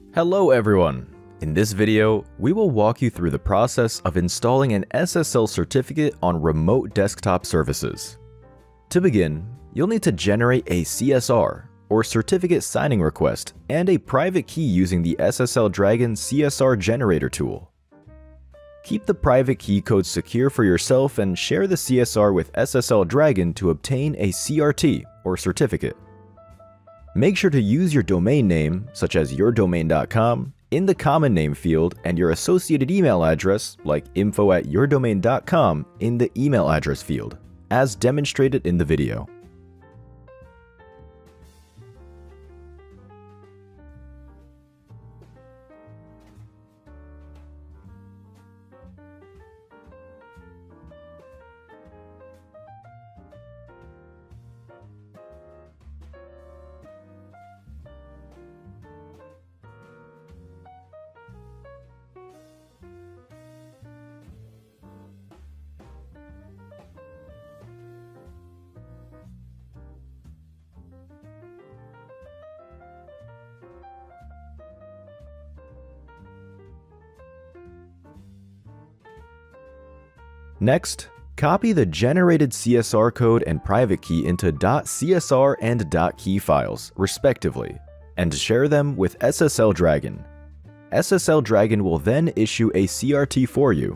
Hello everyone! In this video, we will walk you through the process of installing an SSL certificate on remote desktop services. To begin, you'll need to generate a CSR, or certificate signing request, and a private key using the SSL Dragon CSR generator tool. Keep the private key code secure for yourself and share the CSR with SSL Dragon to obtain a CRT, or certificate. Make sure to use your domain name, such as yourdomain.com, in the common name field and your associated email address, like info@yourdomain.com, in the email address field, as demonstrated in the video. Next, copy the generated CSR code and private key into .csr and .key files, respectively, and share them with SSL Dragon. SSL Dragon will then issue a CRT for you.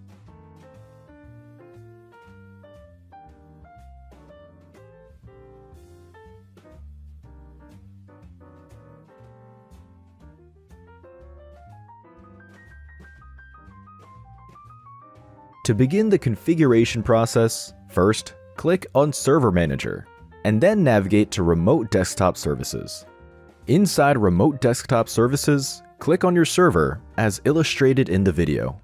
To begin the configuration process, first, click on Server Manager, and then navigate to Remote Desktop Services. Inside Remote Desktop Services, click on your server, as illustrated in the video.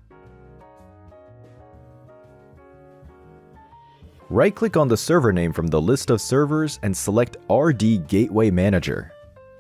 Right-click on the server name from the list of servers and select RD Gateway Manager.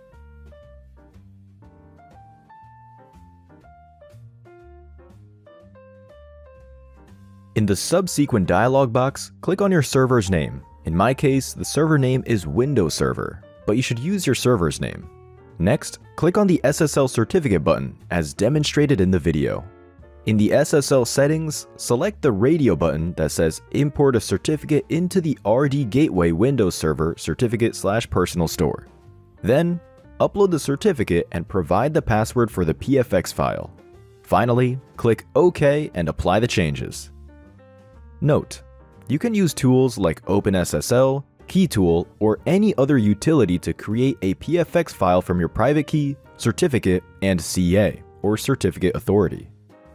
In the subsequent dialog box, click on your server's name. In my case, the server name is Windows Server, but you should use your server's name. Next, click on the SSL certificate button, as demonstrated in the video. In the SSL settings, select the radio button that says Import a certificate into the RD Gateway Windows Server certificate/personal store. Then, upload the certificate and provide the password for the PFX file. Finally, click OK and apply the changes. Note: you can use tools like OpenSSL, KeyTool, or any other utility to create a PFX file from your private key, certificate, and CA, or certificate authority.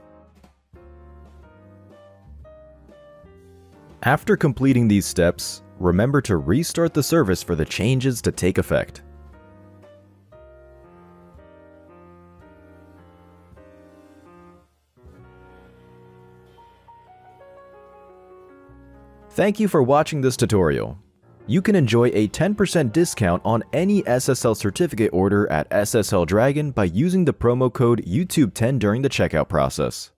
After completing these steps, remember to restart the service for the changes to take effect. Thank you for watching this tutorial. You can enjoy a 10% discount on any SSL certificate order at SSL Dragon by using the promo code YouTube10 during the checkout process.